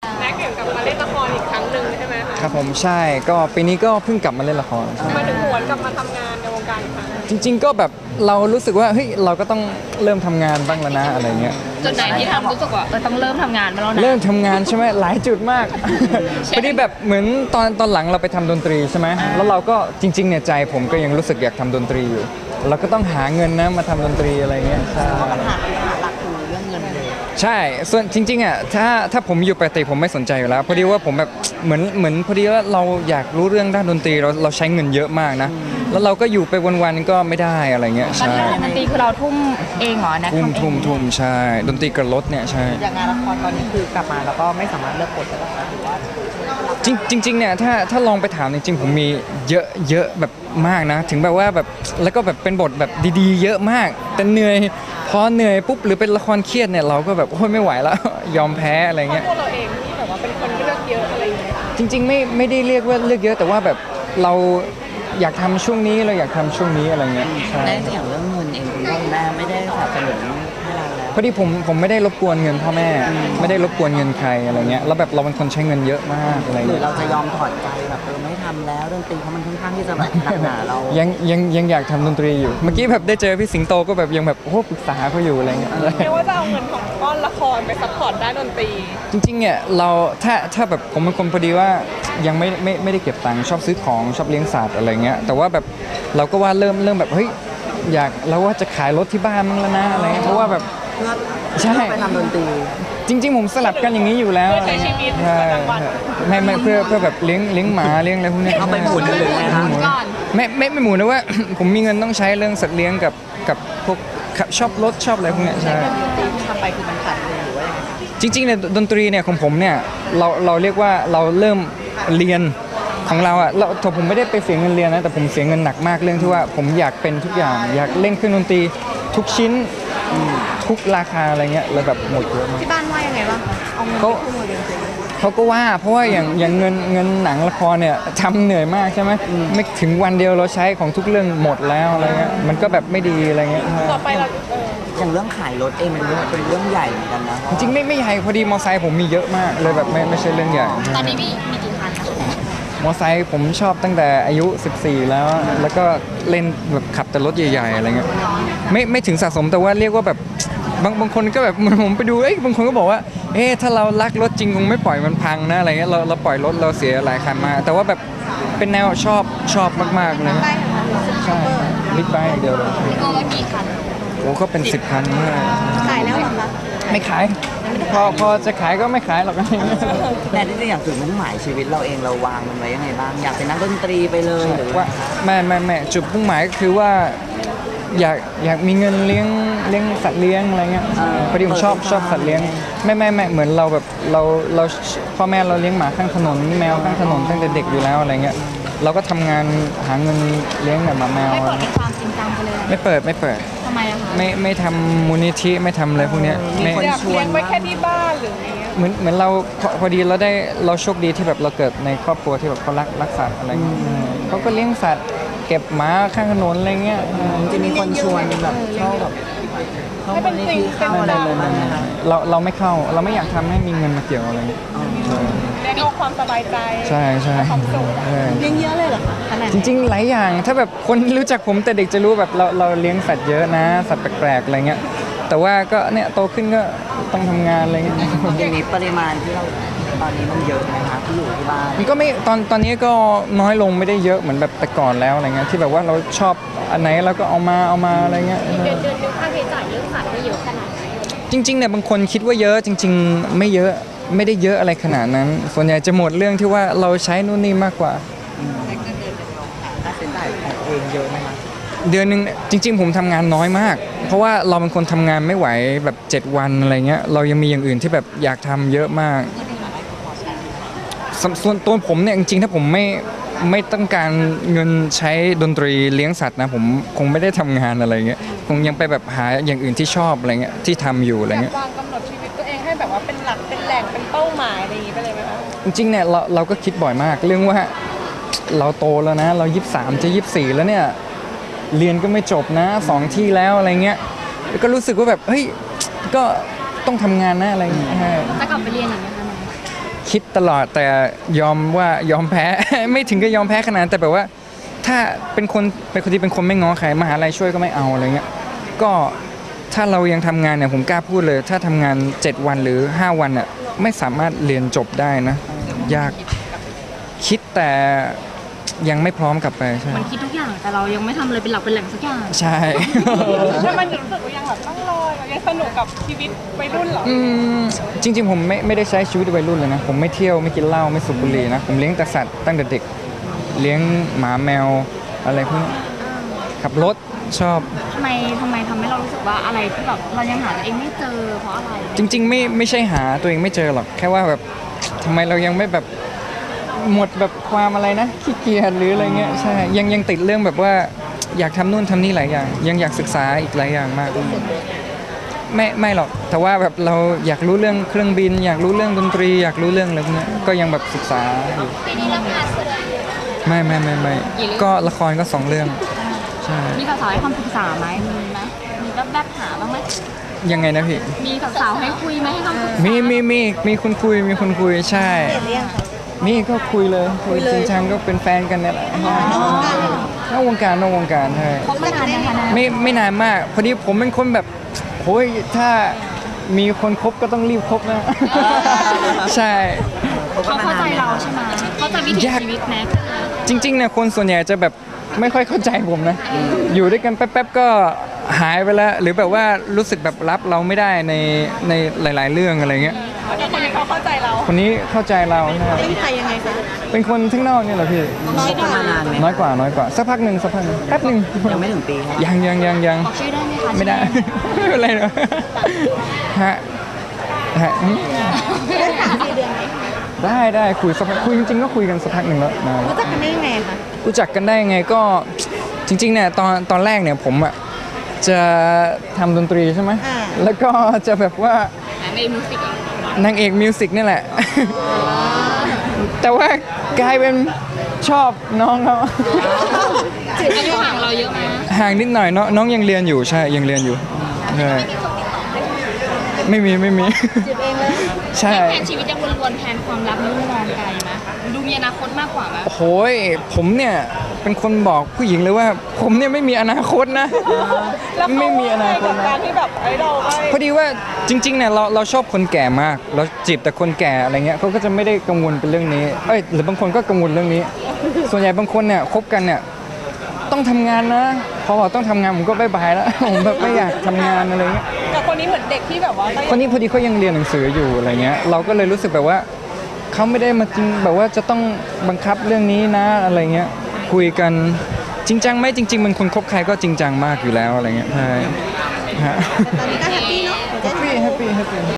แม็กเกี่ยวกับมาเล่นละครอีกครั้งหนึ่งใช่ไหมคะครับผมใช่ก็ปีนี้ก็เพิ่งกลับมาเล่นละครมาถึงหวนกลับมาทำงานในวงการอีกครั้งจริงๆก็แบบเรารู้สึกว่าเฮ้ยเราก็ต้องเริ่มทำงานบ้างแล้วนะอะไรเงี้ยจุดไหนที่ทำรู้สึกว่าต้องเริ่มทำงานมาแล้วนะเริ่มทำงานใช่ไหมหลายจุดมากพอดีแบบเหมือนตอนหลังเราไปทำดนตรีใช่ไหมแล้วเราก็จริงๆเนี่ยใจผมก็ยังรู้สึกอยากทำดนตรีอยู่เราก็ต้องหาเงินนะมาทำดนตรีอะไรเงี้ยใช่ปัญหาหลักคือเรื่องเงินเลยใช่ส่วนจริงๆอ่ะถ้าผมอยู่ปกติผมไม่สนใจอยู่แล้วพอดีว่าผมแบบเหมือนพอดีว่าเราอยากรู้เรื่องด้านดนตรีเราใช้เงินเยอะมากนะแล้วเราก็อยู่ไปวันๆก็ไม่ได้อะไรเงี้ยตอนใช่ที่เล่นดนตรีคือเราทุ่มเองเหรอนะทุ่มใช่ดนตรีกระรถเนี่ยใช่อย่างงานละครตอนนี้คือกลับมาแล้วก็ไม่สามารถเลิกกดได้หรือว่าจริงๆเนี่ยถ้าลองไปถามจริงๆผมมีเยอะแบบมากนะถึงแบบว่าแบบแล้วก็แบบเป็นบทแบบดีๆเยอะมากแต่เหนื่อยพอเหนื่อยปุ๊บหรือเป็นละครเครียดเนี่ยเราก็แบบโอ้ยไม่ไหวแล้วยอมแพ้อะไรเงี้ยพวกเราเองที่แบบว่าเป็นคนเลือกเยอะอะไรอย่างเงี้ยจริงๆไม่ได้เรียกว่าเลือกเยอะแต่ว่าแบบเราอยากทำช่วงนี้เราอยากทำช่วงนี้อะไรเงี้ยใช่ในอย่างเรื่องเงินเองคุณพ่อคุณแม่ไม่ได้สนับสนุนให้เราแล้วพอดีผมไม่ได้รบกวนเงินพ่อแม่ไม่ได้รบกวนเงินใครอะไรเงี้ยแล้วแบบเราเป็นคนใช้เงินเยอะมากอะไรหรือเงี้ยเราจะยอมถอดใจแบบไม่ทำแล้วดนตรีเพราะมันค่อนข้างที่จะแบบหนักหนาเรายังอยากทำดนตรีอยู่เมื่อกี้แบบได้เจอพี่สิงโตก็แบบยังแบบโอ้ปรึกษาเขาอยู่อะไรเงี้ยเรียกว่าจะเอาเงินของก้อนละครไปซัพพอร์ตด้านดนตรีจริงๆเนี่ยเราถ้าแบบผมเป็นคนพอดีว่ายังไม่ได้เก็บตังค์ชอบซื้อของชอบเลี้ยงสัตว์อะไรเงี้ยแต่ว่าแบบเราก็ว่าเริ่มแบบเฮ้ยอยากเราว่าจะขายรถที่บ้านมั้งแล้วนะอะไรเพราะว่าแบบใช่ไปทำดนตรีจริงๆผมสลับกันอย่างนี้อยู่แล้วใช้ชีวิตใช่ไม่เพื่อแบบเลี้ยงหมาเลี้ยงอะไรพวกนี้เอาไปหมุนเลยนะไม่หมุนนะว่าผมมีเงินต้องใช้เรื่องสัตว์เลี้ยงกับพวกชอบรถชอบอะไรพวกนี้ใช่ทำไปคือมันขาดเลยหรือว่าจริงๆเนี่ยดนตรีเนี่ยของผมเนี่ยเราเรียกว่าเราเริ่มเรียนของเราอ่ะผมไม่ได้ไปเสียเงินเรียนนะแต่ผมเสียเงินหนักมากเรื่องที่ว่าผมอยากเป็นทุกอย่างอยากเล่นเครื่องดนตรีทุกชิ้นทุกราคาอะไรเงี้ยแล้วแบบหมดเยอะมากที่บ้านว่ายังไงบ้างเอาเงินไปทุ่มเรียนเขาก็ว่าเพราะว่าอย่างเงินหนังละครเนี่ยทำเหนื่อยมากใช่ไหมไม่ถึงวันเดียวเราใช้ของทุกเรื่องหมดแล้วอะไรเงี้ยมันก็แบบไม่ดีอะไรเงี้ยต่อไปเราอย่างเรื่องขายรถเองมันเป็นเรื่องใหญ่เหมือนกันนะจริงไม่ใหญ่พอดีมอไซค์ผมมีเยอะมากเลยแบบไม่ใช่เรื่องใหญ่ตอนนี้มีกี่คันคะมอไซค์ผมชอบตั้งแต่อายุ14แล้วก็เล่นแบบขับแต่รถใหญ่ๆอะไรเงี้ยไม่ถึงสะสมแต่ว่าเรียกว่าแบบบางคนก็แบบผมไปดูบางคนก็บอกว่าถ้าเรารักรถจริงคงไม่ปล่อยมันพังนะอะไรเงี้ยเราปล่อยรถเราเสียหลายคันมาแต่ว่าแบบเป็นแนวชอบมากๆเลยใช่บิ๊กไบค์เดียวเลยโอ้กี่คันโอ้ก็เป็น10 คันขายแล้วหรอคะไม่ขายพอจะขายก็ไม่ขายหรอกแต่ที่จริงอย่างจุดมุ่งหมายชีวิตเราเองเราวางมันไว้ยังไงบ้างอยากเป็นนักดนตรีไปเลยหรือว่าไม่จุดมุ่งหมายก็คือว่าอยากมีเงินเลี้ยงสัตว์เลี้ยงอะไรเงี้ยพอดีผมชอบสัตว์เลี้ยงไม่เหมือนเราแบบเราพ่อแม่เราเลี้ยงหมาข้างถนนแมวข้างถนนตั้งแต่เด็กอยู่แล้วอะไรเงี้ยเราก็ทำงานหาเงินเลี้ยงแบบหมาแมวไม่เปิดเป็นความจริงจังไปเลยไม่เปิดทำไมอะคะไม่ทำมูลนิธิไม่ทำอะไรพวกเนี้ยอยากเลี้ยงไว้แค่ที่บ้านหรือไงเหมือนเราพอดีเราโชคดีที่แบบเราเกิดในครอบครัวที่แบบเขารักสัตว์อะไรเงี้ยเขาก็เลี้ยงสัตว์เก็บหมาข้างถนนอะไรเงี้ยจะมีคนชวนแบบเข้าแบบเข้ามาในที่เข้าอะไรเลยนะคะเราไม่เข้าเราไม่อยากทำให้มีเงินมาเกี่ยวอะไรเงี้ยเลี้ยงเอาความสบายใจใช่ความสุขเลี้ยงเยอะเลยเหรอคะจริงๆหลายอย่างถ้าแบบคนรู้จักผมแต่เด็กจะรู้แบบเราเลี้ยงสัตว์เยอะนะสัตว์แปลกๆอะไรเงี้ยแต่ว่าก็เนี่ยโตขึ้นก็ต้องทำงานอะไรเงี้ยอย่างนี้ปริมาณที่เราตอนนี้มันเยอะไหมคะที่อยู่ที่บ้านมันก็ไม่ตอนนี้ก็น้อยลงไม่ได้เยอะเหมือนแบบแต่ก่อนแล้วอะไรเงี้ยที่แบบว่าเราชอบอันไหนเราก็เอามาอะไรเงี้ยเดือนนึงค่าใช้จ่ายเรื่องสัตว์ได้เยอะขนาดไหนจริงๆเนี่ยบางคนคิดว่าเยอะจริงๆไม่เยอะไม่ได้เยอะอะไรขนาดนั้นส่วนใหญ่จะหมดเรื่องที่ว่าเราใช้นู่นนี่มากกว่าค่าใช้จ่ายของเองเยอะไหมคะเดือนนึงจริงๆผมทำงานน้อยมากเพราะว่าเราเป็นคนทำงานไม่ไหวแบบ7 วันอะไรเงี้ยเรายังมีอย่างอื่นที่แบบอยากทำเยอะมากส่วนตัวผมเนี่ยจริงๆถ้าผมไม่ต้องการเงินใช้ดนตรีเลี้ยงสัตว์นะผมคงไม่ได้ทำงานอะไรเงี้ยคงยังไปแบบหาอย่างอื่นที่ชอบอะไรเงี้ยที่ทำอยู่อะไรเงี้ยวางกำหนดชีวิตตัวเองให้แบบว่าเป็นหลักเป็นแหล่งเป็นเป้าหมายอะไรอย่างงี้ไปเลยไหมคะจริงๆเนี่ยเราก็คิดบ่อยมากเรื่องว่าเราโตแล้วนะเรา23จะ24แล้วเนี่ยเรียนก็ไม่จบนะ2 ที่แล้วอะไรเงี้ยก็รู้สึกว่าแบบเฮ้ยก็ต้องทำงานนะอะไรเงี้ยจะกลับไปเรียนอีกไหมคะคิดตลอดแต่ยอมแพ้ ไม่ถึงกับยอมแพ้ขนาดนั้นแต่แบบว่าถ้าเป็นคนที่เป็นคนไม่ง้อใครมหาลัยช่วยก็ไม่เอาอะไรเงี้ยก็ถ้าเรายังทำงานเนี่ยผมกล้าพูดเลย ถ้าทำงาน7วันหรือ5วันอ่ะไม่สามารถเรียนจบได้นะยากคิดแต่ยังไม่พร้อมกลับไปใช่มันคิดทุกอย่างแต่เรายังไม่ทำอะไรเป็นหลักเป็นแหล่งสักอย่างใช่ถ้ามันรู้สึกว่ายังแบบต้องรอยังสนุกกับชีวิตวัยรุ่นเหรอจริงๆผมไม่ได้ใช้ชีวิตวัยรุ่นเลยนะผมไม่เที่ยวไม่กินเหล้าไม่สูบบุหรี่นะผมเลี้ยงแต่สัตว์ตั้งแต่เด็กเลี้ยงหมาแมวอะไรพวกนี้ขับรถชอบทำไมทำให้เรารู้สึกว่าอะไรที่แบบเรายังหาตัวเองไม่เจอเพราะอะไรจริงๆไม่ใช่หาตัวเองไม่เจอหรอกแค่ว่าแบบทำไมเรายังไม่แบบหมดแบบความอะไรนะขี้เกียจหรืออะไรเงี้ยใช่ยังติดเรื่องแบบว่าอยากทำนู่นทำนี่หลายอย่างยังอยากศึกษาอีกหลายอย่างมากไม่หรอกแต่ว่าแบบเราอยากรู้เรื่องเครื่องบิน อยากรู้เรื่องดนตรีอยากรู้เรื่องอะไรพวกเนี้ยก็ยังแบบศึกษาอยู่ปีนี้รับงานแสดงไม่ก็ละครก็2 เรื่องใช่มีสาวๆให้คำปรึกษาไหมมีแวบๆหาบ้างไหมยังไงนะพี่มีสาวๆให้คุยไหมให้คำปรึกษามีคนคุยใช่เห็นหรือยังคะนี่ก็คุยเลยจริงจังก็เป็นแฟนกันเนี่ยแหละนอกวงการใช่คบมานานยังคะไม่นานมากพอดีผมเป็นคนแบบโอ้ยถ้ามีคนคบก็ต้องรีบคบนะ ใช่เขาเข้าใจเราใช่ไหมเข้าใจวิถีชีวิตแน็กจริงๆเนี่ยคนส่วนใหญ่จะแบบไม่ค่อยเข้าใจผมนะ อยู่ด้วยกันแป๊บๆก็หายไปแล้วหรือแบบว่ารู้สึกแบบรับเราไม่ได้ในหลายๆเรื่องอะไรเงี้ยแต่คนนี้เขาเข้าใจเราคนนี้เข้าใจเรานะครับเป็นใครยังไงคะเป็นคนทั้างนอกเนี่ยเหรอพี่คบกันมานานไหมน้อยกว่าสักพักหนึ่งแป๊บหนึ่งยังไม่ถึงปีครับยังบอกชื่อได้ไหมคะไม่ได้ ไม่เป็นไรหรอกฮะได้คุยสักพักคุยจริงๆก็คุยกันสักพักหนึ่งแล้วนานแล้วรู้จักกันได้ยังไงคะรู้จักกันได้ยังไงก็จริงๆเนี่ยตอนแรกเนี่ยผมอ่ะจะทำดนตรีใช่ไหมแล้วก็จะแบบว่าในมิวสิกนางเอกมิวสิกนี่แหละ แต่ว่ากลายเป็นชอบน้องเขาจืดอายุห่างเราเยอะไหมห่างนิดหน่อยน้องยังเรียนอยู่ใช่ยังเรียนอยู่ใช่ไม่มีจืดเองเลยใช่แผนชีวิตยังวนๆแผนความรักไม่มองไกลไหมดูมีอนาคตมากกว่าไหมโอ้ยผมเนี่ยเป็นคนบอกผู้หญิงเลยว่าผมเนี่ยไม่มีอนาคตนะแล้วเขาไม่มีอนาคตกับนะการที่แบบเราไม่พอดีว่าจริงๆเนี่ยเราชอบคนแก่มากเราจีบแต่คนแก่อะไรเงี้ยเขาก็จะไม่ได้กังวลเป็นเรื่องนี้หรือบางคนก็กังวลเรื่องนี้ ส่วนใหญ่บางคนเนี่ยคบกันเนี่ยต้องทำงานนะพอบอกต้องทำงานผมก็บายบายแล้ว ผมแบบไม่อยากทำงานอะไรเงี้ยแต่คนนี้เหมือนเด็กที่แบบว่าคนนี้พอดีเขายังเรียนหนังสืออยู่อะไรเงี้ยเราก็เลยรู้สึกแบบว่าเขาไม่ได้มาจริงแบบว่าจะต้องบังคับเรื่องนี้นะอะไรเงี้ยคุยกันจริงจังไหมจริงๆมันคนคบใครก็จริงจังมากอยู่แล้วอะไรเงี้ยใช่ฮะตอนนี้ก็แฮปปี้เนาะแฮปปี้